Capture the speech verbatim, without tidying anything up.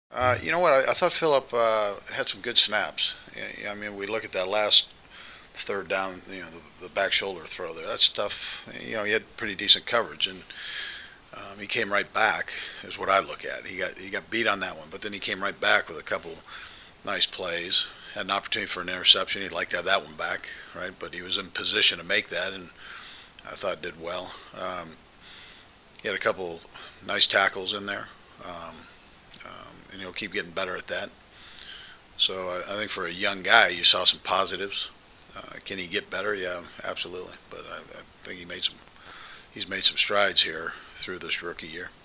Uh, you know what? I, I thought Phillip uh, had some good snaps. I mean, we look at that last third down, you know, the, the back shoulder throw there. That stuff, you know, he had pretty decent coverage, and um, he came right back. Is what I look at. He got he got beat on that one, but then he came right back with a couple nice plays. Had an opportunity for an interception. He'd like to have that one back, right? But he was in position to make that, and I thought did well. Um, he had a couple nice tackles in there. Um, um, and he'll keep getting better at that. So I, I think for a young guy, you saw some positives. Uh, can he get better? Yeah, absolutely. But I, I think he made some. He's made some strides here through this rookie year.